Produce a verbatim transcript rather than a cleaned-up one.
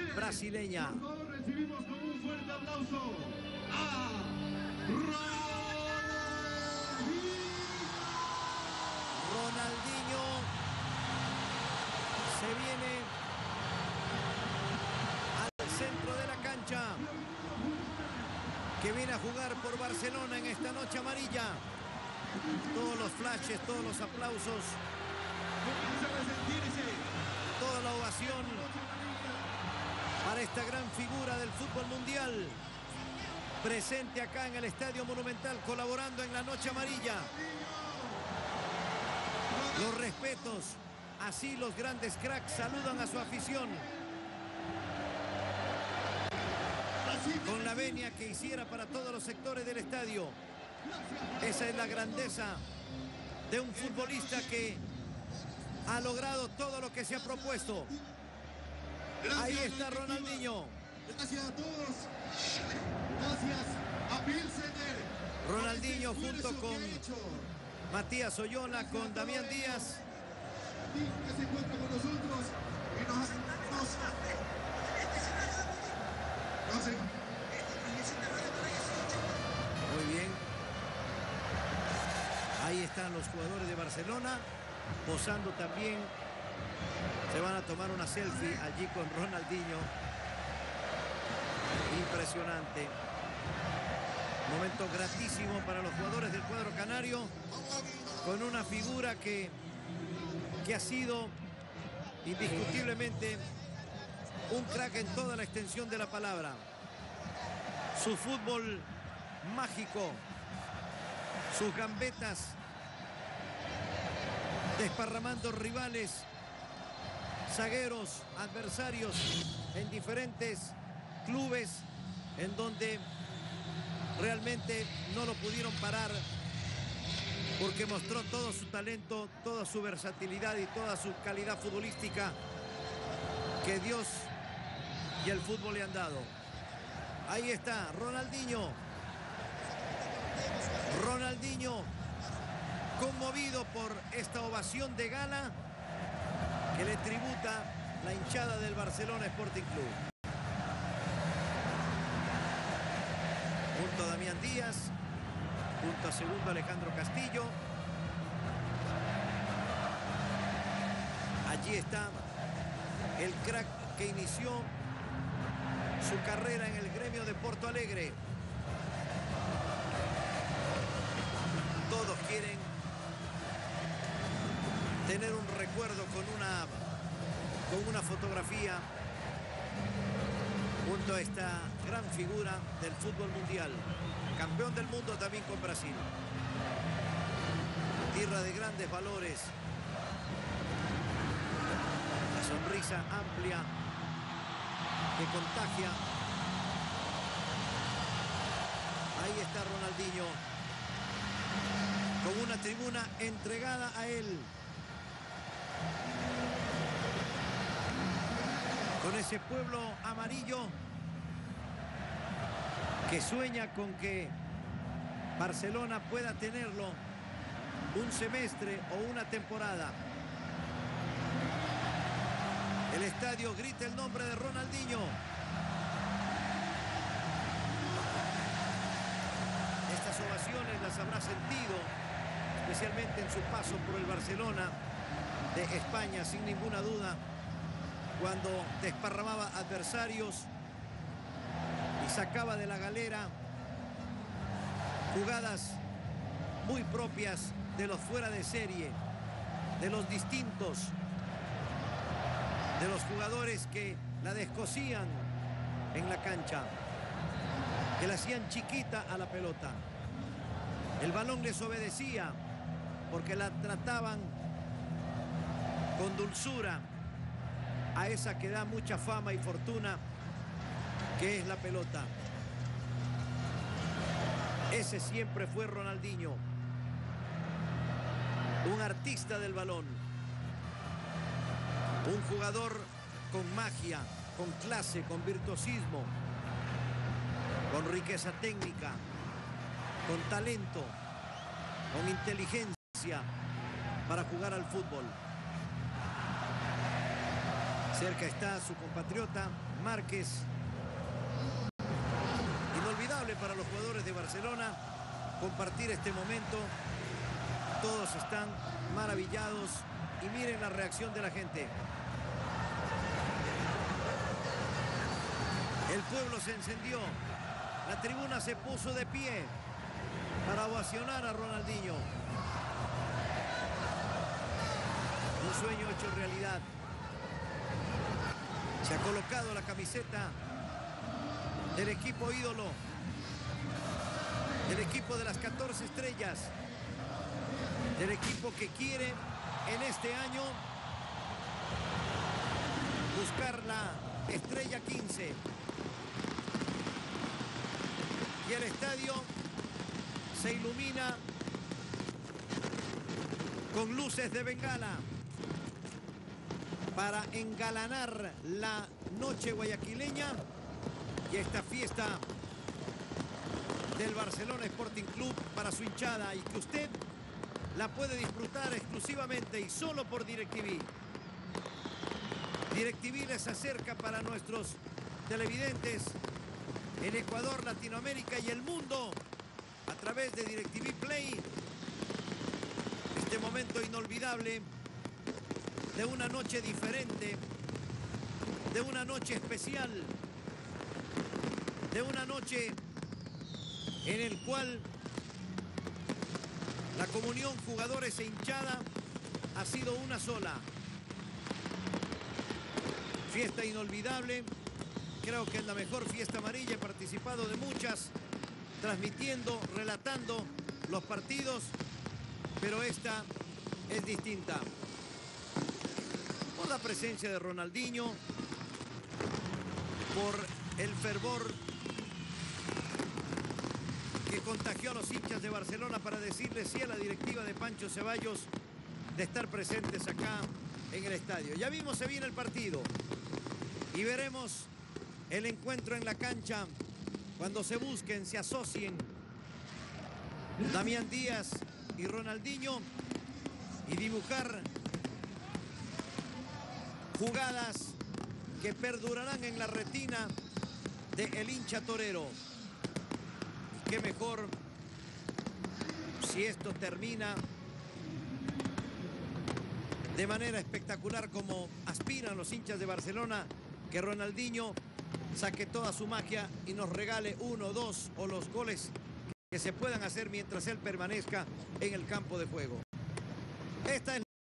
brasileña. Por favor, recibimos con un fuerte aplauso a Ronaldinho se viene al centro de la cancha, que viene a jugar por Barcelona en esta noche amarilla. Todos los flashes, todos los aplausos, toda la ovación para esta gran figura del fútbol mundial, presente acá en el Estadio Monumental, colaborando en la noche amarilla. Los respetos, así los grandes cracks saludan a su afición, con la venia que hiciera para todos los sectores del estadio. Esa es la grandeza de un futbolista que ha logrado todo lo que se ha propuesto. Ahí está Ronaldinho. Gracias a todos. Gracias a Pilsener. Ronaldinho junto con Matías Oyola, con Damián Díaz. Que se encuentra con nosotros y nos, nos, nos, Muy bien. Ahí están los jugadores de Barcelona posando también. Se van a tomar una selfie allí con Ronaldinho. Impresionante. Momento gratísimo para los jugadores del cuadro canario, con una figura que, que ha sido indiscutiblemente un crack en toda la extensión de la palabra. Su fútbol mágico, sus gambetas, desparramando rivales, zagueros, adversarios en diferentes clubes en donde realmente no lo pudieron parar, porque mostró todo su talento, toda su versatilidad y toda su calidad futbolística que Dios y el fútbol le han dado. Ahí está Ronaldinho. Ronaldinho conmovido por esta ovación de gala que le tributa la hinchada del Barcelona Sporting Club. Junto a Damián Díaz, junto a segundo Alejandro Castillo. Allí está el crack que inició su carrera en el gremio de Porto Alegre. Todos quieren tener un recuerdo con una, con una fotografía junto a esta gran figura del fútbol mundial. Campeón del mundo también con Brasil. Tierra de grandes valores. La sonrisa amplia que contagia. Ahí está Ronaldinho, con una tribuna entregada a él. Con ese pueblo amarillo que sueña con que Barcelona pueda tenerlo un semestre o una temporada. El estadio grita el nombre de Ronaldinho. Estas ovaciones las habrá sentido, especialmente en su paso por el Barcelona de España, sin ninguna duda, cuando desparramaba adversarios y sacaba de la galera jugadas muy propias de los fuera de serie, de los distintos, de los jugadores que la descosían en la cancha, que la hacían chiquita a la pelota. El balón les obedecía porque la trataban con dulzura a esa que da mucha fama y fortuna, que es la pelota. Ese siempre fue Ronaldinho, un artista del balón, un jugador con magia, con clase, con virtuosismo, con riqueza técnica, con talento, con inteligencia para jugar al fútbol. Cerca está su compatriota Márquez. Inolvidable para los jugadores de Barcelona compartir este momento. Todos están maravillados y miren la reacción de la gente. El pueblo se encendió. La tribuna se puso de pie para ovacionar a Ronaldinho. Un sueño hecho realidad. Se ha colocado la camiseta del equipo ídolo, del equipo de las catorce estrellas, del equipo que quiere en este año buscar la estrella quince. Y el estadio se ilumina con luces de bengala para engalanar la noche guayaquileña y esta fiesta del Barcelona Sporting Club para su hinchada, y que usted la puede disfrutar exclusivamente y solo por DirecTV. DirecTV les acerca para nuestros televidentes en Ecuador, Latinoamérica y el mundo a través de DirecTV Play. Este momento inolvidable de una noche diferente, de una noche especial, de una noche en el cual la comunión jugadores e hinchada ha sido una sola. Fiesta inolvidable. Creo que es la mejor fiesta amarilla. He participado de muchas, transmitiendo, relatando los partidos, pero esta es distinta. Por la presencia de Ronaldinho, por el fervor que contagió a los hinchas de Barcelona para decirles sí a la directiva de Pancho Ceballos de estar presentes acá en el estadio. Ya mismo se viene el partido y veremos el encuentro en la cancha cuando se busquen, se asocien Damián Díaz y Ronaldinho y dibujar jugadas que perdurarán en la retina del hincha torero. Y qué mejor si esto termina de manera espectacular como aspiran los hinchas de Barcelona, que Ronaldinho saque toda su magia y nos regale uno, dos o los goles que se puedan hacer mientras él permanezca en el campo de juego. Esta es